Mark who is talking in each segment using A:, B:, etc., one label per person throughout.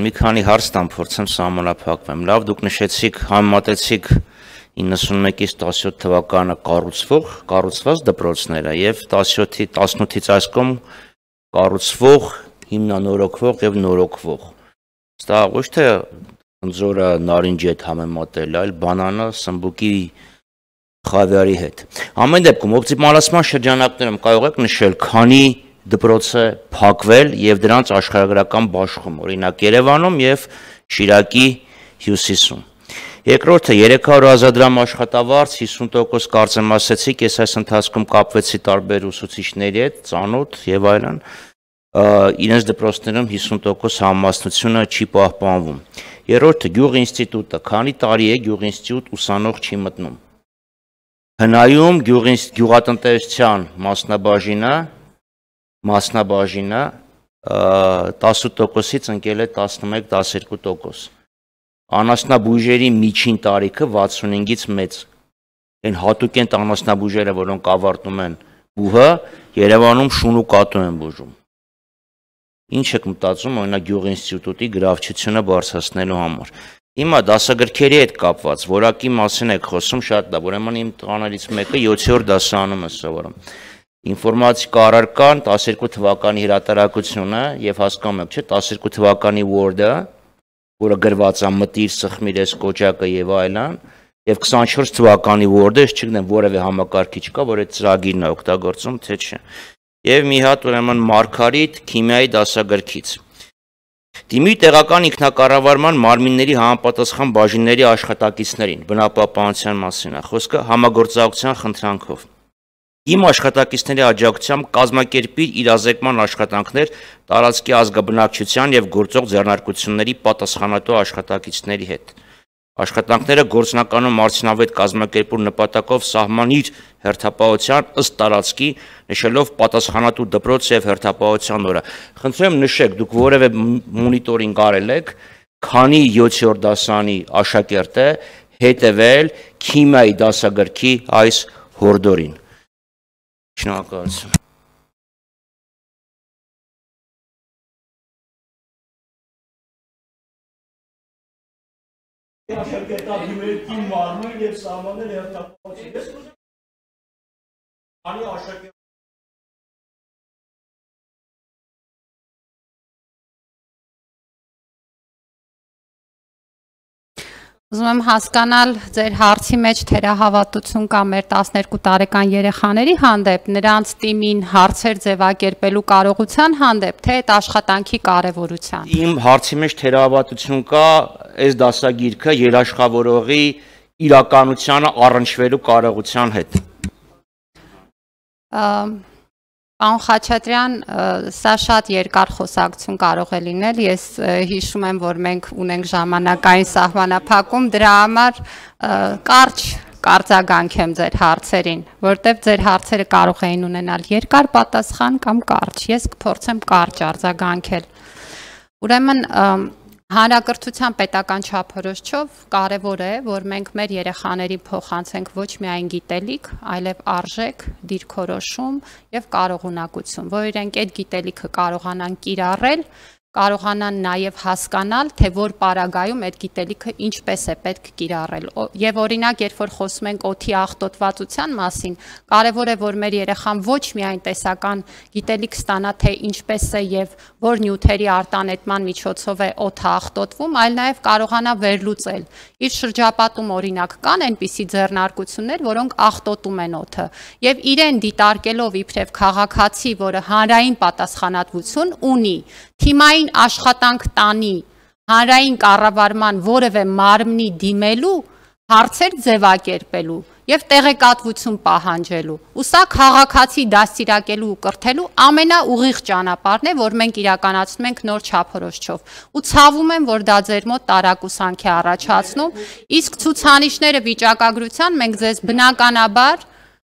A: մի քանի հարց տամ, փորձեմ սահմանափակվեմ։ Լավ, դուք նշեցիք, համեմատեցիք 91-ից 17 թվականը կառուցված դպրոցները եւ 18-ից այս կողմ կառուցվող, հիմնանորոգվող եւ նորոգվող։ Դա ոչ թե ընձորը նարինջի հետ համեմատել, այլ բանանը սմբուկի խավիարի հետ։ Ամեն դեպքում օպտիմալացման շրջանակներում կարող եք նշել, քանի դպրոց է փակվել եւ դրանց աշխարհագրական բաշխում, օրինակ Երևանում եւ Շիրակի հյուսիսում։ Երկրորդը 300,000 դրամ աշխատավարձ, 50% կարծեմ ասեցիք, ես այս ընթացքում կապվեցի տարբեր ուսուցիչների հետ, ծանոթ եւ այլն, իրենց դպրոցներում 50% համամասնությունը չի պահպանվում։ Երրորդը գյուղինստիտուտը, քանի տարի է գյուղինստիտուտ ուսանող չի մտնում։ Հնայում գյուղատնտեսության մասնաբաժինը 10%-ից ընկել է 11-12%։ Անասնաբույժերի միջին տարիքը 65-ից մեծ։ Այն հատուկ են անասնաբույժերը, որոնք ավարտում են բուհը, Երևանում շուն ու կատու են բուժում։ Ինչ եք մտածում, օրինակ գյուղինստիտուտի գրավչությունը բարձրացնելու համար։ Հիմա դասագրքերի հետ կապված, որակի մասին եք խոսում, շատ լավ, ուրեմն իմ տղաներից մեկը 7-րդ դասարանում է սովորում։ Ինֆորմատիկա առարկան 12 թվականի հրատարակությունը եւ հասկանում եք, չէ, 12 թվականի Word-ը, որը գրված է մտիր, սխմիր ես կոճակը եւ այլն, եւ 24 թվականի Word-ը, ես չգիտեմ որևէ համակարգիչ կա, որ այդ ծրագիրն է օգտագործում, թե չէ։ Եվ մի հատ ուրեմն Մարգարիտ քիմիայի դասագրքից։ Դիմի տեղական ինքնակառավարման մարմինների համապատասխան բաժինների աշխատակիցներին, բնապահպանության մասին է խոսքը, համագործակցության խնդրանքով։ Իմ աշխատակիցների աջակցությամբ կազմակերպիր իրազեկման աշխատանքներ տարածքի ազգաբնակչության եւ գործող ձեռնարկությունների պատասխանատու աշխատակիցների հետ։ Աշխատանքները գործնականում արդյունավետ կազմակերպելու նպատակով սահմանիր հերթապահության ըստ տարածքի, նշելով պատասխանատու դպրոց եւ հերթապահության օրը։ Խնդրեմ նշեք, դուք որևէ մոնիտորինգ արել եք, քանի 7-րդ դասարանի աշակերտ է հետևել քիմիայի դասագրքի այս հորդորին։ Շնորհակալություն։
B: Աշակերտագիմերքի մարմին եւ սահմաններ հերթապահություն։ Անի աշակերտ
C: Ուզում եմ հասկանալ ձեր հարցի մեջ թերահավատություն կա մեր 12 տարեկան երեխաների հանդեպ, նրանց թիմին հարցեր ձևակերպելու կարողության հանդեպ, թե այդ աշխատանքի կարևորության։
A: Իմ հարցի մեջ թերահավատություն կա այս դասագիրքը երաշխավորողի իրականությանը առնչվելու կարողության հետ։
C: Պարոն Խաչատրյան, սա շատ երկար խոսակցություն կարող է լինել, ես հիշում եմ, որ մենք ունենք ժամանակային սահմանափակում, դրա համար կարճ կարձագանք եմ ձեր հարցերին, որտեղ ձեր հարցերը կարող էին ունենալ երկար պատասխան կամ կարճ, ես կփորձեմ կարճ արձագանքել։ Ուրեմն հանրակրթության պետական չափորոշչով կարևոր է, որ մենք մեր երեխաներին փոխանցենք ոչ միայն գիտելիք, այլև արժեք, դիրքորոշում եւ կարողունակություն, որ իրենք այդ գիտելիքը կարողանան կիրառել, կարողանան նաև հասկանալ, թե որ պարագայում այդ գիտելիքը ինչպես է պետք կիրառել։ Եվ օրինակ, երբ որ խոսում ենք օդի աղտոտվածության մասին, կարևոր է, որ մեր երեխան ոչ միայն տեսական գիտելիք ստանա, թե ինչպես է եւ որ նյութերի արտանետման միջոցով է օդը աղտոտվում, այլ նաև կարողանա վերլուծել։ Իր շրջապատում օրինակ կան այնպիսի ձեռնարկություններ, որոնք աղտոտում են օդը, եւ իրեն դիտարկելով իբրև քաղաքացի, որը հանրային պատասխանատվություն ունի, թիմային աշխատանք տանի հանրային կառավարման որևէ մարմնի դիմելու, հարցեր ձևակերպելու եւ տեղեկատվություն պահանջելու։ Ու սա քաղաքացի դաստիարակելու ու կրթելու ամենաուղիղ ճանապարհն է, որ մենք իրականացնում ենք նոր չափորոշչով։ Ու ցավում եմ, որ դա ձեր մոտ տարակուսանք է առաջացնում, իսկ ցուցանիշները վիճակագրության մենք ձեզ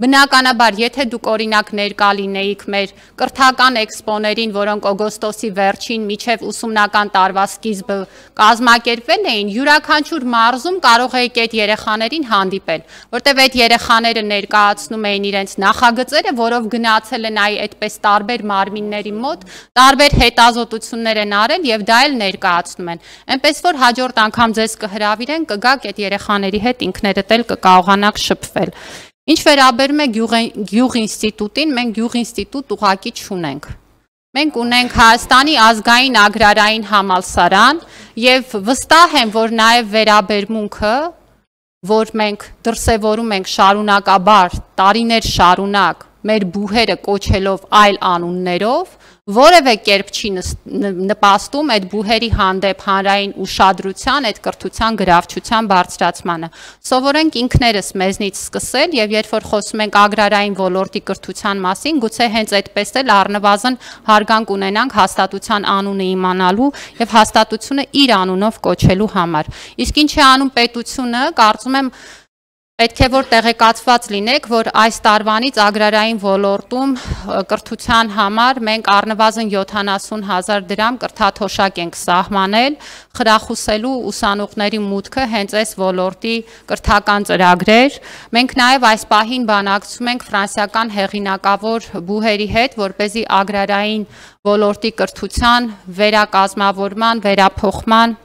C: Բնականաբար, եթե դուք օրինակ ներկա լինեիք մեր կրթական էքսպոներին, որոնք օգոստոսի վերջին միջև ուսումնական տարվա սկիզբը կազմակերպվել էին, յուրաքանչյուր մարզում կարող եք այդ երեխաներին հանդիպել, որտեղ այդ երեխաները ներկայացնում էին իրենց նախագծերը, որով գնացել են այդպես տարբեր մարմինների մոտ, տարբեր հետազոտություններ են արել եւ դա էլ ներկայացնում են։ Այնպես որ հաջորդ անգամ ձեզ կհրավիրեն, կգաք այդ երեխաների հետ ինքներդ էլ կկարողանաք շփվել։ Ինչ վերաբերում է գյուղ ինստիտուտին, մենք գյուղ ինստիտուտ ուղղակի չունենք։ Մենք ունենք Հայաստանի ազգային ագրարային համալսարան եւ վստահ եմ, որ նաեւ վերաբերմունքը, որ մենք դրսևորում ենք շարունակաբար, տարիներ շարունակ, մեր բուհերը կոչելով այլ անուններով, որևէ կերպ չի նպաստում այդ բուհերի հանդեպ հանրային ուշադրության, այդ կրթության գրավչության բարձրացմանը։ Սովորենք ինքներս մեզնից սկսել եւ երբ որ խոսում ենք ագրարային ոլորտի կրթության մասին, գուցե հենց այդպես էլ առնվազն հարգանք ունենանք հաստատության անունը իմանալու եւ հաստատությունը իր անունով կոչելու համար։ Իսկ ինչ է անում պետությունը, կարծում եմ պետք է որ տեղեկացված լինեք, որ այս տարվանից ագրարային ոլորտում կրթության համար մենք առնվազն 70,000 դրամ կրթաթոշակ ենք սահմանել, խրախուսելու ուսանողների մուտքը հենց այս ոլորտի կրթական ծրագրեր։ Մենք նաև այս պահին բանակցում ենք ֆրանսիական հեղինակավոր բուհերի հետ, որպեսզի ագրարային ոլորտի կրթության վերակազմավորման, վերափոխման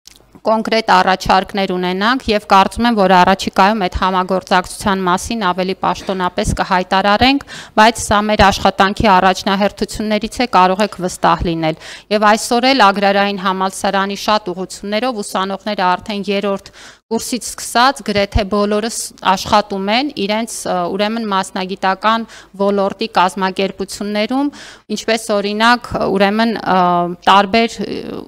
C: կոնկրետ առաջարկներ ունենանք եւ կարծում եմ, որ առաջիկայում այդ համագործակցության մասին ավելի պաշտոնապես կհայտարարենք, բայց սա մեր աշխատանքի առաջնահերթություններից է, կարող եք վստահ լինել։ Եվ այսօր էլ ագրարային համալսարանի շատ ուղղություններով ուսանողները արդեն 3-րդ կուրսից սկսած գրեթե բոլորս աշխատում են իրենց ուրեմն մասնագիտական ոլորտի կազմակերպություններում, ինչպես օրինակ ուրեմն տարբեր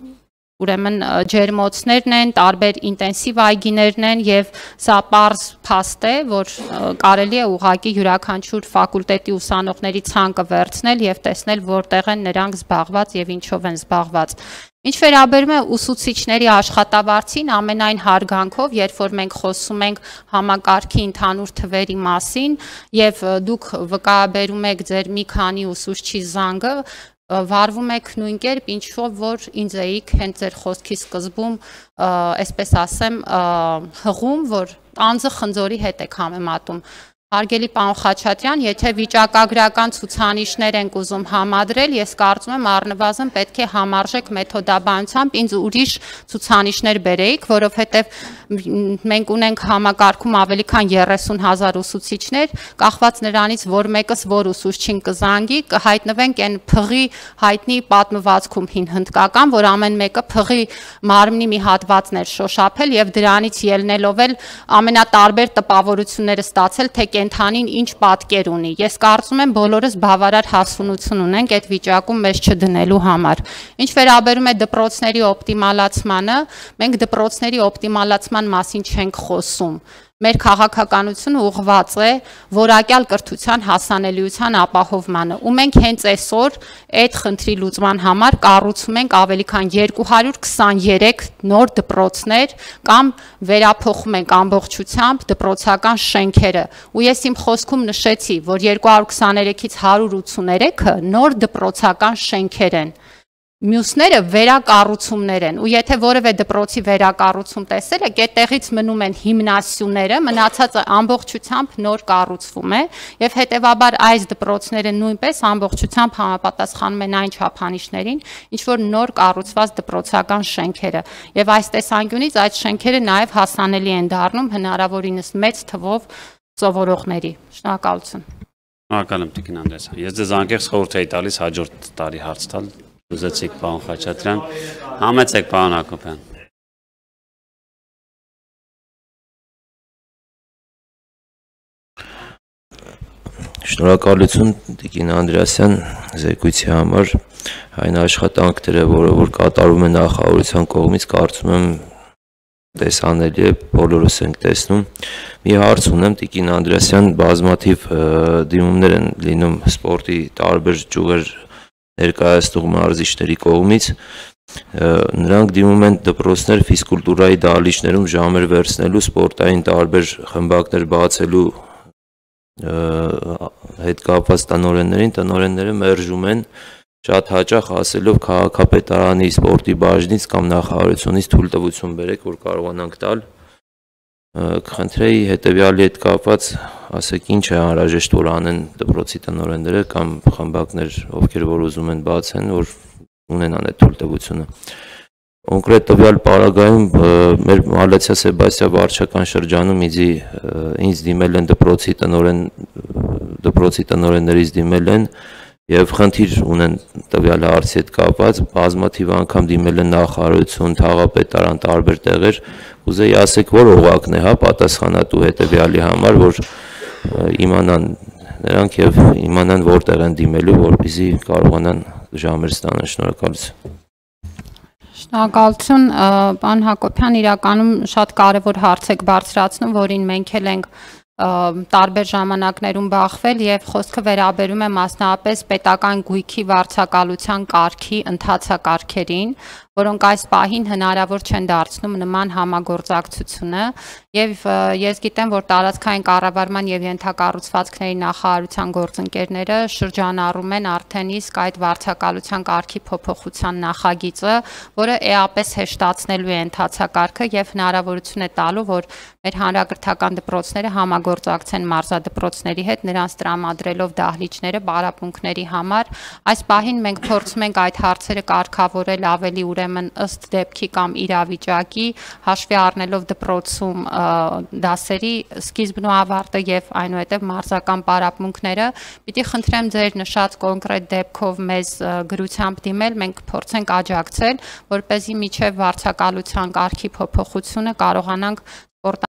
C: ուրեմն ջերմոցներն են, տարբեր ինտենսիվ այգիներն են եւ սա պարզ փաստ է, որ կարելի է ուղղակի յուրաքանչյուր ֆակուլտետի ուսանողների ցանկը վերցնել եւ տեսնել որտեղ են նրանք զբաղված եւ ինչով են զբաղված։ Ինչ վերաբերում է ուսուցիչների աշխատավարձին, ամենայն հարգանքով, երբ որ մենք խոսում ենք համակարգի ընդհանուր թվերի մասին եւ դուք վկայաբերում եք ձեր մի քանի ուսուցչի զանգը, վարվում եք նույն կերպ, ինչով որ ինձ էիք հենց ձեր խոսքի սկզբում, այսպես ասեմ, հղում, որ անձը խնձորի հետ եք համեմատում։ Հարգելի պարոն Խաչատրյան, եթե վիճակագրական ցուցանիշներ ենք ուզում համադրել, ես կարծում եմ առնվազն պետք է համարժեք մեթոդաբանությամբ ինձ ուրիշ ցուցանիշներ բերեիք, որովհետև մենք ունենք համակարգում ավելի քան 30,000 ուսուցիչներ, կախված նրանից, որ մեկս որ ուսուցչին կզանգի, կհայտնվենք այն փղի հայտնի պատմվածքում հին հնդկական, որ ամեն մեկը փղի մարմնի մի հատվածն էր շոշափել եւ դրանից ելնելով էլ ամենատարբեր տպավորությունները ստացել, թե կենթանին ինչ պատկեր ունի։ Ես կարծում եմ բոլորս բավարար հասունություն ունենք այդ վիճակում մեզ չդնելու համար։ Ինչ վերաբերում է դպրոցների օպտիմալացմանը, մենք դպրոցների օպտիմալացման մասին չենք խոսում։ Մեր քաղաքականությունը ուղղված է որակյալ կրթության հասանելիության ապահովմանը, ու մենք հենց այսօր այդ խնդրի լուծման համար կառուցում ենք ավելի քան 223 նոր դպրոցներ կամ վերափոխում ենք ամբողջությամբ դպրոցական շենքերը։ Ու ես իմ խոսքում նշեցի, որ 223-ից 183-ը նոր դպրոցական շենքեր են։ Մյուսները վերակառուցումներ են, ու եթե որևէ դպրոցի վերակառուցում տեսել եք, այդտեղից մնում են հիմնասյուները, մնացածը ամբողջությամբ նոր կառուցվում է, եւ հետեւաբար այս դպրոցները նույնպես ամբողջությամբ համապատասխանում են այն չափանիշներին, ինչ որ նոր կառուցված դպրոցական շենքերը, եւ այս տեսանկյունից այդ շենքերը նաեւ հասանելի են դառնում հնարավորինս մեծ թվով սովորողների։ Շնորհակալություն։
D: Շնորհակալ եմ Տիկին Անդրեասյան։ Ես ձեզ անկեղծ խորհուրդ էի տալիս հաջորդ տարի հարց տալ։ Ուզեցիք պարոն Խաչատրյան, համեցեք պարոն Հակոբյան։
E: Շնորհակալություն Տիկին Անդրեասյան զեկույցի համար, այն աշխատանքները, որը որ կատարվում է նախարարության կողմից, կարծում եմ տեսանելի է, բոլորս ենք տեսնում։ Մի հարց ունեմ Տիկին Անդրեասյան, բազմաթիվ դիմումներ են լինում սպորտի տարբեր ճյուղեր ներկայացնող մարզիչների կողմից, նրանք դիմում են դպրոցներ ֆիզկուլտուրայի դահլիճներում ժամեր վերցնելու, սպորտային տարբեր խմբակներ բացելու հետ կապված տնօրենները մերժում են շատ հաճախ ասելով քաղաքապետարանի սպորտի բաժնից կամ նախարարությունից թույլտվություն բերեք, որ կարողանանք տալ։ Կխնդրեի հետևյալի հետ կապված ասեք ինչ է անհրաժեշտ որ անեն դպրոցի տնօրենները կամ խմբակներ, ովքեր որ ուզում են բացեն, որ ունենան այդ թույլտվությունը։ Կոնկրետ տվյալ պարագայում մեր Մալեցիա Սեբաստիա վարչական շրջանում ինձ դիմել են դպրոցի տնօրեններից դիմել են եւ խնդիր ունեն տվյալ հարցի հետ կապված, բազմաթիվ անգամ դիմել են նախարարություն, թաղապետարան, տարբեր տեղեր, կուզեի ասեք որ օղակն է, հա, պատասխանատու հետեւյալի համար, որ իմանան նրանք եւ իմանան որտեղ են դիմելու, որպեսզի կարողանան ժամեր ստանալ։ Շնորհակալություն։
C: Շնորհակալություն, պարոն Հակոբյան, իրականում շատ կարևոր հարց եք բարձրացնում, որին մենք էլ ենք տարբեր ժամանակներում բախվել եւ խոսքը վերաբերում է մասնավորապես պետական գույքի վարձակալության կարգի ընթացակարգերին, որոնք այս պահին հնարավոր չեն դարձնում նման համագործակցությունը եւ ես գիտեմ, որ տարածքային կառավարման եւ ենթակառուցվածքների նախարարության գործընկերները շրջանառում են արդեն իսկ այդ վարձակալության կարգի փոփոխության նախագիծը, որը էապես հեշտացնելու է ընթացակարգը եւ հնարավորություն է տալու, որ մեր հանրակրթական դպրոցները համագործակցեն մարզադպրոցների հետ, նրանց տրամադրելով դահլիճները պարապմունքների համար։ Այս պահին մենք փորձում ենք այդ հարցերը կարգավորել ավելի ուրեմն ըստ դեպքի կամ իրավիճակի, հաշվի առնելով դպրոցում դասերի սկիզբն ու ավարտը եւ այնուհետեւ մարզական պարապմունքները։ Պիտի խնդրեմ ձեր նշած կոնկրետ դեպքով մեզ գրությամբ դիմել, մենք փորձենք աջակցել, որպեսզի միջև վարձակալության կարգի փոփոխությունը կարողանանք